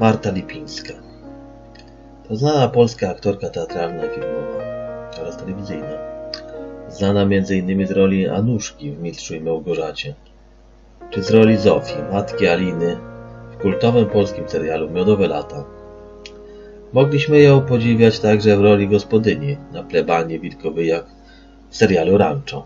Marta Lipińska to znana polska aktorka teatralna i filmowa oraz telewizyjna. Znana m.in. z roli Anuszki w Mistrzu i Małgorzacie, czy z roli Zofii, matki Aliny w kultowym polskim serialu Miodowe lata. Mogliśmy ją podziwiać także w roli gospodyni na plebanii Wilkowyjach w serialu Rancho.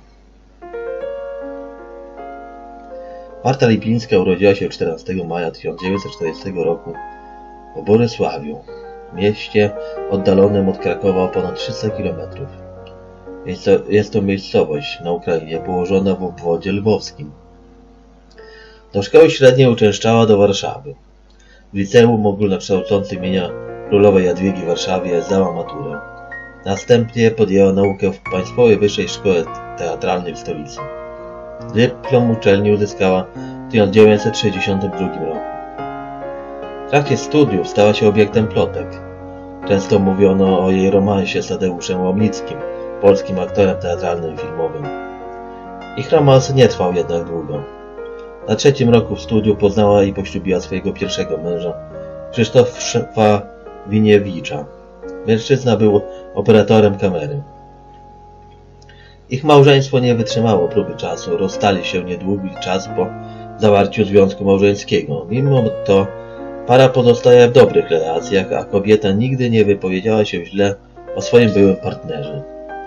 Marta Lipińska urodziła się 14 maja 1940 roku w Borysławiu, mieście oddalonym od Krakowa o ponad 300 km. Jest to miejscowość na Ukrainie położona w obwodzie lwowskim. Do szkoły średniej uczęszczała do Warszawy. W liceum ogólnokształcącym imienia Królowej Jadwigi w Warszawie zdała maturę. Następnie podjęła naukę w Państwowej Wyższej Szkole Teatralnej w stolicy. Dyplom uczelni uzyskała w 1962 roku. W trakcie studiów stała się obiektem plotek. Często mówiono o jej romansie z Tadeuszem Łomnickim, polskim aktorem teatralnym i filmowym. Ich romans nie trwał jednak długo. Na 3. roku studiów poznała i poślubiła swojego pierwszego męża, Krzysztofa Winiewicza. Mężczyzna był operatorem kamery. Ich małżeństwo nie wytrzymało próby czasu, rozstali się niedługi czas po zawarciu związku małżeńskiego. Mimo to para pozostaje w dobrych relacjach, a kobieta nigdy nie wypowiedziała się źle o swoim byłym partnerze.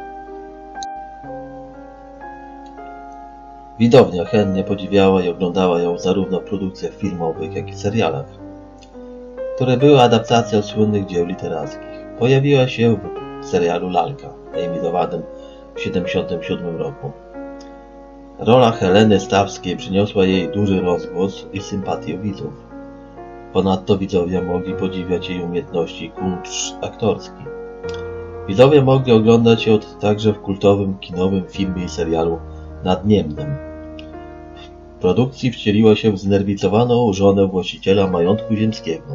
Widownia chętnie podziwiała i oglądała ją zarówno w produkcjach filmowych, jak i serialach, które były adaptacją słynnych dzieł literackich. Pojawiła się w serialu Lalka, emitowanym w 1977 roku. Rola Heleny Stawskiej przyniosła jej duży rozgłos i sympatię widzów. Ponadto widzowie mogli podziwiać jej umiejętności i kunszt aktorski. Widzowie mogli oglądać ją także w kultowym kinowym filmie i serialu Nad Niemnem. W produkcji wcieliła się w znerwicowaną żonę właściciela majątku ziemskiego.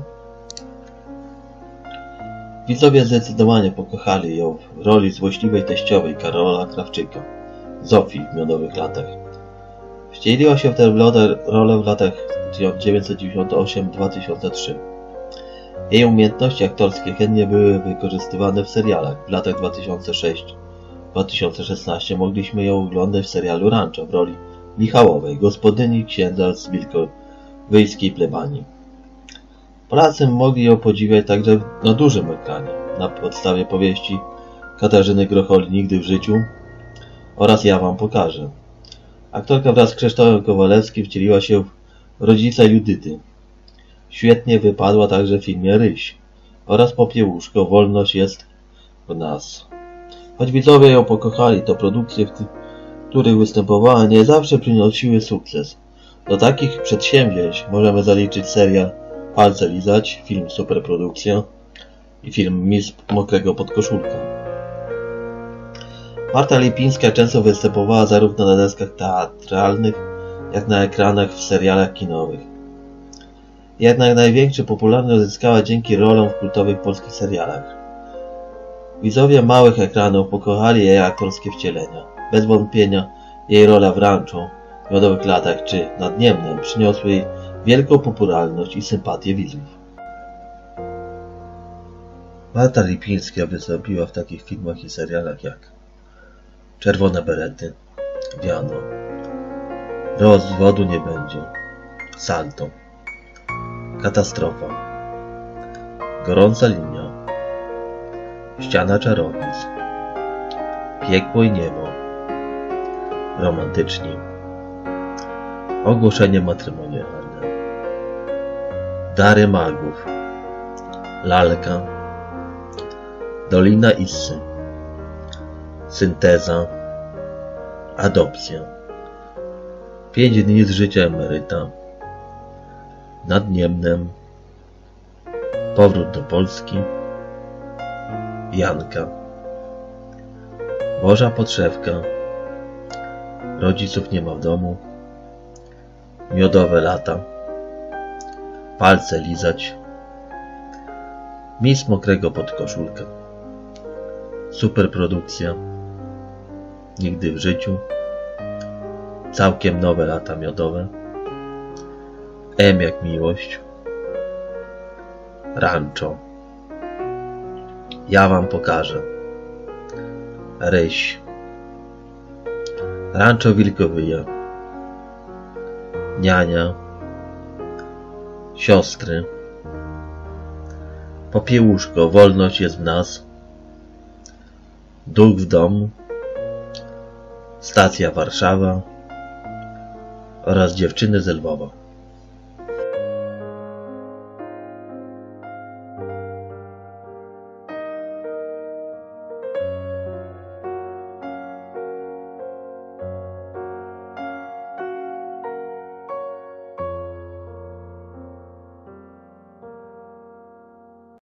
Widzowie zdecydowanie pokochali ją w roli złośliwej teściowej Karola Krawczyka, Zofii w Miodowych latach. Wcieliła się w tę rolę w latach 1998-2003. Jej umiejętności aktorskie chętnie były wykorzystywane w serialach. W latach 2006-2016 mogliśmy ją oglądać w serialu Rancho w roli Michałowej, gospodyni księdza z wilkowyjskiej plebanii. Polacy mogli ją podziwiać także na dużym ekranie, na podstawie powieści Katarzyny Grocholi Nigdy w życiu oraz Ja wam pokażę. Aktorka wraz z Krzysztofem Kowalewskim wcieliła się w rodzica Judyty. Świetnie wypadła także w filmie Ryś oraz Popiełuszko Wolność jest w nas. Choć widzowie ją pokochali, to produkcje, w których występowała, nie zawsze przynosiły sukces. Do takich przedsięwzięć możemy zaliczyć serial Palce lizać, film Superprodukcja i film Mistrz mokrego podkoszulka. Marta Lipińska często występowała zarówno na deskach teatralnych, jak na ekranach w serialach kinowych. Jednak największy popularność zyskała dzięki rolom w kultowych polskich serialach. Widzowie małych ekranów pokochali jej aktorskie wcielenia. Bez wątpienia jej rola w Rancho, Miodowych latach czy Nad Niemnem przyniosły jej wielką popularność i sympatię widzów. Marta Lipińska wystąpiła w takich filmach i serialach jak Czerwone berety, Wiano, Rozwodu nie będzie, Salto, Katastrofa, Gorąca linia, Ściana czarownic, Piekło i niebo, Romantyczni, Ogłoszenie matrymonialne, Dary magów, Lalka, Dolina Issy, Synteza, Adopcja, 5 dni z życia emeryta, Nad Niemnem, Powrót do Polski, Janka, Boża podszewka, Rodziców nie ma w domu, Miodowe lata, Palce lizać, Mistrz mokrego podkoszulka, Superprodukcja, Nigdy w życiu, Całkiem nowe lata miodowe, M jak miłość, Rancho. Ja wam pokażę. Ryś. Rancho Wilkowyje. Niania. Siostry. Popiełuszko, wolność jest w nas. Duch w domu. Stacja Warszawa oraz Dziewczyny z Lwowa.